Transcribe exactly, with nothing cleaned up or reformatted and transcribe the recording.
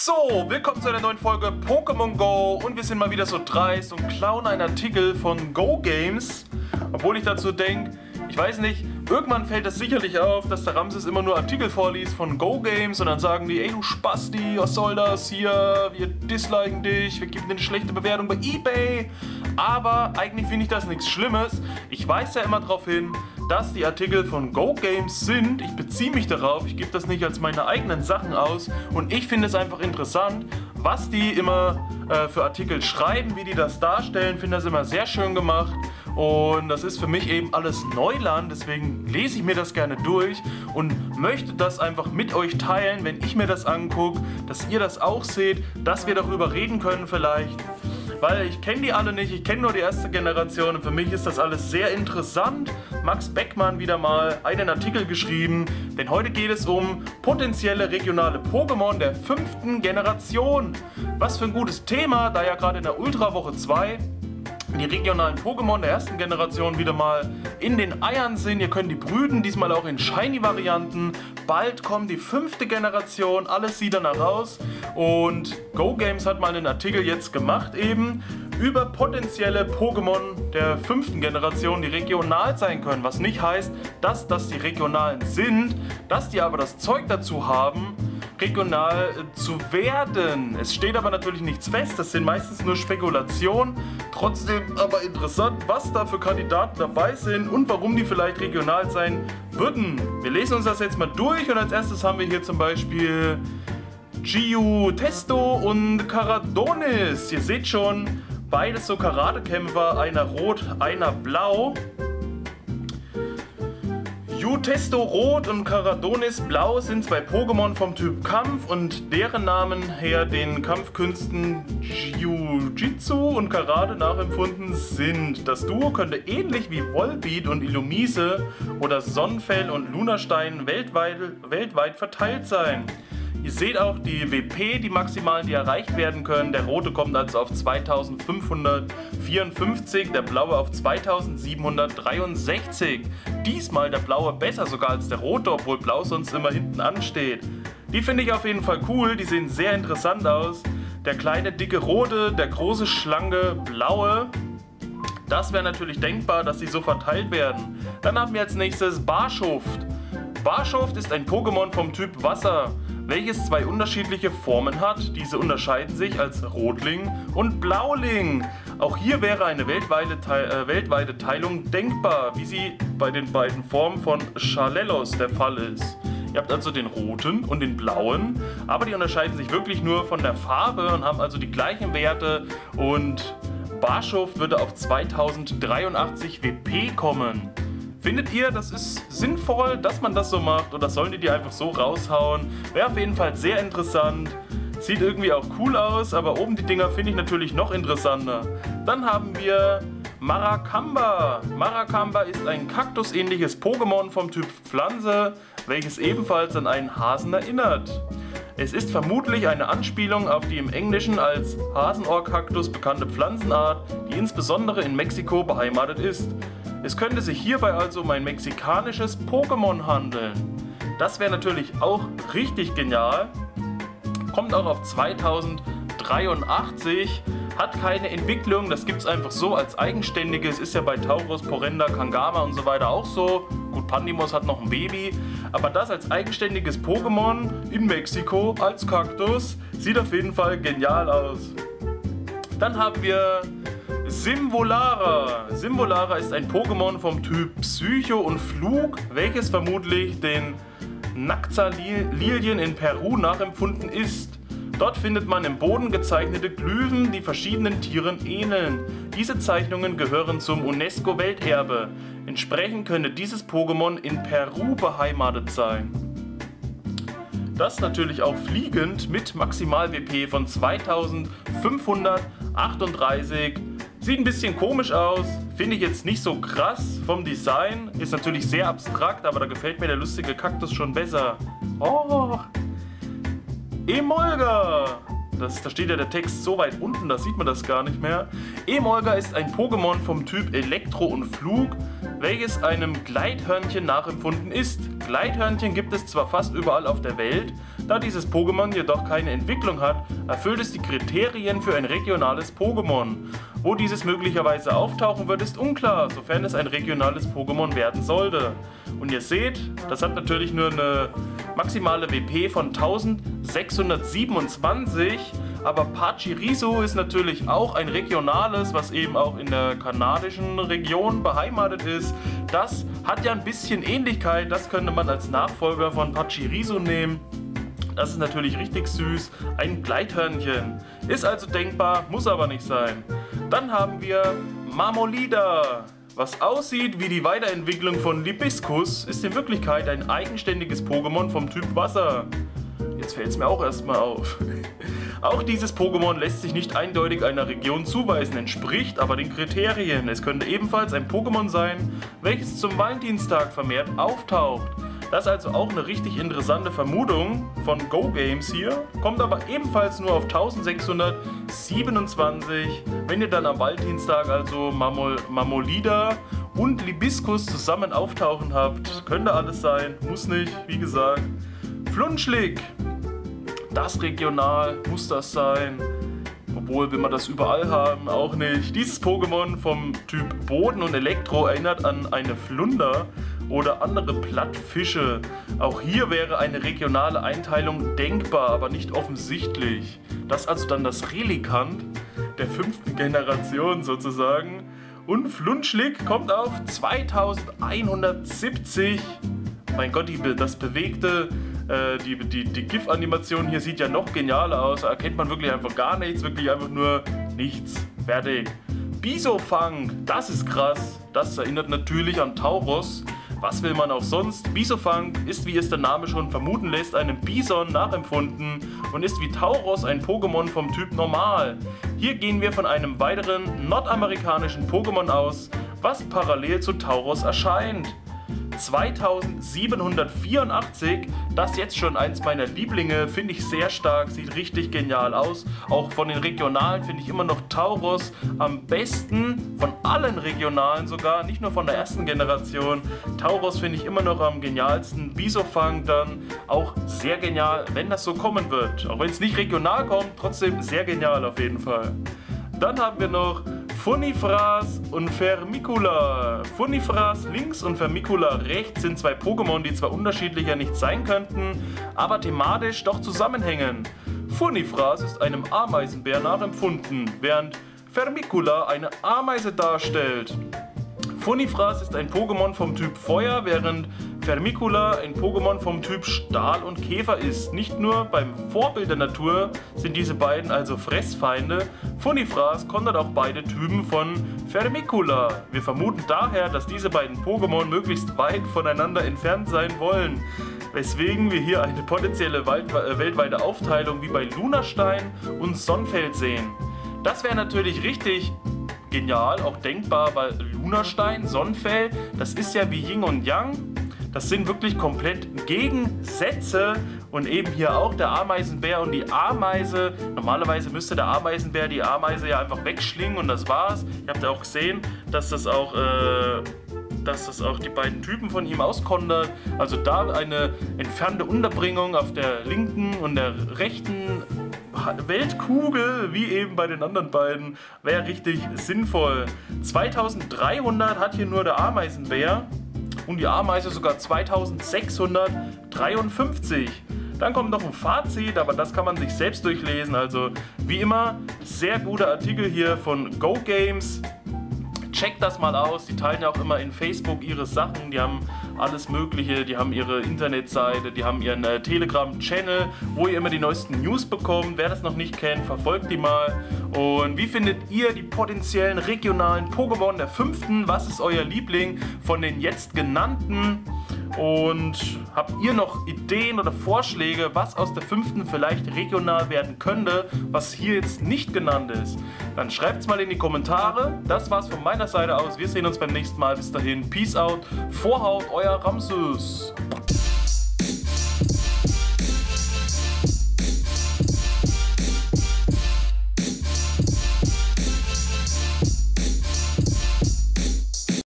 So, willkommen zu einer neuen Folge Pokémon Go und wir sind mal wieder so dreist und klauen einen Artikel von Go Games, obwohl ich dazu denke, ich weiß nicht, irgendwann fällt das sicherlich auf, dass der Ramses immer nur Artikel vorliest von Go Games und dann sagen die, ey du Spasti, was soll das hier, wir disliken dich, wir geben dir eine schlechte Bewertung bei eBay, aber eigentlich finde ich das nichts Schlimmes, ich weise ja immer darauf hin, dass die Artikel von Go Games sind, ich beziehe mich darauf, ich gebe das nicht als meine eigenen Sachen aus und ich finde es einfach interessant, was die immer äh, für Artikel schreiben, wie die das darstellen, finde das immer sehr schön gemacht und das ist für mich eben alles Neuland, deswegen lese ich mir das gerne durch und möchte das einfach mit euch teilen, wenn ich mir das angucke, dass ihr das auch seht, dass wir darüber reden können vielleicht. Weil ich kenne die alle nicht, ich kenne nur die erste Generation und für mich ist das alles sehr interessant. Max Beckmann wieder mal einen Artikel geschrieben, denn heute geht es um potenzielle regionale Pokémon der fünften Generation. Was für ein gutes Thema, da ja gerade in der Ultra-Woche zwei die regionalen Pokémon der ersten Generation wieder mal in den Eiern sind. Ihr könnt die brüten, diesmal auch in Shiny-Varianten. Bald kommt die fünfte Generation, alles sieht danach aus. Und Go Games hat mal einen Artikel jetzt gemacht eben über potenzielle Pokémon der fünften Generation, die regional sein können. Was nicht heißt, dass das die regionalen sind, dass die aber das Zeug dazu haben, regional zu werden. Es steht aber natürlich nichts fest, das sind meistens nur Spekulationen. Trotzdem aber interessant, was da für Kandidaten dabei sind und warum die vielleicht regional sein würden. Wir lesen uns das jetzt mal durch und als erstes haben wir hier zum Beispiel Geotesto und Caradonis. Ihr seht schon, beides so Karatekämpfer, einer rot, einer blau. Geotesto Rot und Caradonis Blau sind zwei Pokémon vom Typ Kampf und deren Namen her den Kampfkünsten Jiu-Jitsu und Karate nachempfunden sind. Das Duo könnte ähnlich wie Volbeat und Illumise oder Sonnenfell und Lunastein weltweit, weltweit verteilt sein. Ihr seht auch die W P, die maximalen, die erreicht werden können. Der rote kommt also auf zweitausendfünfhundertvierundfünfzig, der blaue auf zweitausendsiebenhundertdreiundsechzig. Diesmal der blaue besser sogar als der rote, obwohl blau sonst immer hinten ansteht. Die finde ich auf jeden Fall cool, die sehen sehr interessant aus. Der kleine dicke rote, der große schlanke blaue. Das wäre natürlich denkbar, dass sie so verteilt werden. Dann haben wir als nächstes Barschuft. Barschuft ist ein Pokémon vom Typ Wasser, welches zwei unterschiedliche Formen hat. Diese unterscheiden sich als Rotling und Blauling. Auch hier wäre eine weltweite, Teil, äh, weltweite Teilung denkbar, wie sie bei den beiden Formen von Charlelos der Fall ist. Ihr habt also den roten und den blauen, aber die unterscheiden sich wirklich nur von der Farbe und haben also die gleichen Werte und Barschuft würde auf zweitausenddreiundachtzig W P kommen. Findet ihr, das ist sinnvoll, dass man das so macht oder sollen die die einfach so raushauen? Wäre auf jeden Fall sehr interessant. Sieht irgendwie auch cool aus, aber oben die Dinger finde ich natürlich noch interessanter. Dann haben wir Maracamba. Maracamba ist ein kaktusähnliches Pokémon vom Typ Pflanze, welches ebenfalls an einen Hasen erinnert. Es ist vermutlich eine Anspielung auf die im Englischen als Hasenohrkaktus bekannte Pflanzenart, die insbesondere in Mexiko beheimatet ist. Es könnte sich hierbei also um ein mexikanisches Pokémon handeln. Das wäre natürlich auch richtig genial. Kommt auch auf zweitausenddreiundachtzig. Hat keine Entwicklung, das gibt es einfach so als eigenständiges. Ist ja bei Tauros, Porenda, Kangama und so weiter auch so. Gut, Pandimos hat noch ein Baby. Aber das als eigenständiges Pokémon in Mexiko als Kaktus sieht auf jeden Fall genial aus. Dann haben wir Simvolara. Simvolara ist ein Pokémon vom Typ Psycho und Flug, welches vermutlich den Naxalilien in Peru nachempfunden ist. Dort findet man im Boden gezeichnete Glyphen, die verschiedenen Tieren ähneln. Diese Zeichnungen gehören zum UNESCO-Welterbe. Entsprechend könnte dieses Pokémon in Peru beheimatet sein. Das natürlich auch fliegend mit Maximal-W P von zweitausendfünfhundertachtunddreißig. Sieht ein bisschen komisch aus, finde ich jetzt nicht so krass vom Design. Ist natürlich sehr abstrakt, aber da gefällt mir der lustige Kaktus schon besser. Oh, Emolga. Das, da steht ja der Text so weit unten, da sieht man das gar nicht mehr. Emolga ist ein Pokémon vom Typ Elektro und Flug, welches einem Gleithörnchen nachempfunden ist. Gleithörnchen gibt es zwar fast überall auf der Welt, Da dieses Pokémon jedoch keine Entwicklung hat, erfüllt es die Kriterien für ein regionales Pokémon. Wo dieses möglicherweise auftauchen wird, ist unklar, sofern es ein regionales Pokémon werden sollte. Und ihr seht, das hat natürlich nur eine maximale W P von eintausendsechshundertsiebenundzwanzig, aber Pachirisu ist natürlich auch ein regionales, was eben auch in der kanadischen Region beheimatet ist. Das hat ja ein bisschen Ähnlichkeit, das könnte man als Nachfolger von Pachirisu nehmen. Das ist natürlich richtig süß, ein Gleithörnchen. Ist also denkbar, muss aber nicht sein. Dann haben wir Marmolida. Was aussieht wie die Weiterentwicklung von Libiscus, ist in Wirklichkeit ein eigenständiges Pokémon vom Typ Wasser. Jetzt fällt es mir auch erstmal auf. Auch dieses Pokémon lässt sich nicht eindeutig einer Region zuweisen, entspricht aber den Kriterien. Es könnte ebenfalls ein Pokémon sein, welches zum Valentinstag vermehrt auftaucht. Das ist also auch eine richtig interessante Vermutung von Go Games hier, kommt aber ebenfalls nur auf eintausendsechshundertsiebenundzwanzig. Wenn ihr dann am Valentinstag also Marmol, Marmolida und Libiscus zusammen auftauchen habt, könnte alles sein, muss nicht, wie gesagt. Flunschlick, das regional, muss das sein. Obwohl, will man das überall haben, auch nicht. Dieses Pokémon vom Typ Boden und Elektro erinnert an eine Flunder oder andere Plattfische. Auch hier wäre eine regionale Einteilung denkbar, aber nicht offensichtlich. Das ist also dann das Relikant der fünften Generation sozusagen. Und Flunschlick kommt auf zweitausendeinhundertsiebzig. Mein Gott, die, das bewegte, äh, die, die, die GIF-Animation hier sieht ja noch genialer aus. Da erkennt man wirklich einfach gar nichts, wirklich einfach nur nichts. Fertig. Bisofang, das ist krass. Das erinnert natürlich an Tauros. Was will man auch sonst? Bisofang ist, wie es der Name schon vermuten lässt, einem Bison nachempfunden und ist wie Tauros ein Pokémon vom Typ Normal. Hier gehen wir von einem weiteren nordamerikanischen Pokémon aus, was parallel zu Tauros erscheint. zweitausendsiebenhundertvierundachtzig, das jetzt schon eins meiner Lieblinge, finde ich sehr stark, sieht richtig genial aus. Auch von den Regionalen finde ich immer noch Tauros am besten, von allen Regionalen sogar, nicht nur von der ersten Generation. Tauros finde ich immer noch am genialsten, Bisofang dann auch sehr genial, wenn das so kommen wird. Auch wenn es nicht regional kommt, trotzdem sehr genial auf jeden Fall. Dann haben wir noch Funifras und Vermicula. Funifras links und Vermicula rechts sind zwei Pokémon, die zwar unterschiedlicher nicht sein könnten, aber thematisch doch zusammenhängen. Funifras ist einem Ameisenbär nachempfunden, während Vermicula eine Ameise darstellt. Funifras ist ein Pokémon vom Typ Feuer, während Vermicula ein Pokémon vom Typ Stahl und Käfer ist. Nicht nur beim Vorbild der Natur sind diese beiden also Fressfeinde. Funifras kontert auch beide Typen von Vermicula. Wir vermuten daher, dass diese beiden Pokémon möglichst weit voneinander entfernt sein wollen, weswegen wir hier eine potenzielle weltweite Aufteilung wie bei Lunastein und Sonnfeld sehen. Das wäre natürlich richtig genial, auch denkbar, weil Lunastein, Sonnfell, das ist ja wie Yin und Yang. Das sind wirklich komplett Gegensätze und eben hier auch der Ameisenbär und die Ameise. Normalerweise müsste der Ameisenbär die Ameise ja einfach wegschlingen und das war's. Ihr habt ja auch gesehen, dass das auch, äh, dass das auch die beiden Typen von ihm auskontert. Also da eine entfernte Unterbringung auf der linken und der rechten Weltkugel, wie eben bei den anderen beiden, wäre richtig sinnvoll. zweitausenddreihundert hat hier nur der Ameisenbär. Und die Ameise sogar zweitausendsechshundertdreiundfünfzig. Dann kommt noch ein Fazit, aber das kann man sich selbst durchlesen. Also wie immer, sehr guter Artikel hier von Go Games. Checkt das mal aus, die teilen ja auch immer in Facebook ihre Sachen, die haben alles mögliche, die haben ihre Internetseite, die haben ihren äh, Telegram-Channel, wo ihr immer die neuesten News bekommt. Wer das noch nicht kennt, verfolgt die mal. Und wie findet ihr die potenziellen regionalen Pokémon der fünften? Was ist euer Liebling von den jetzt genannten? Und habt ihr noch Ideen oder Vorschläge, was aus der fünften vielleicht regional werden könnte, was hier jetzt nicht genannt ist? Dann schreibt es mal in die Kommentare. Das war's von meiner Seite aus. Wir sehen uns beim nächsten Mal. Bis dahin. Peace out. Vorhaut, euer Ramsus.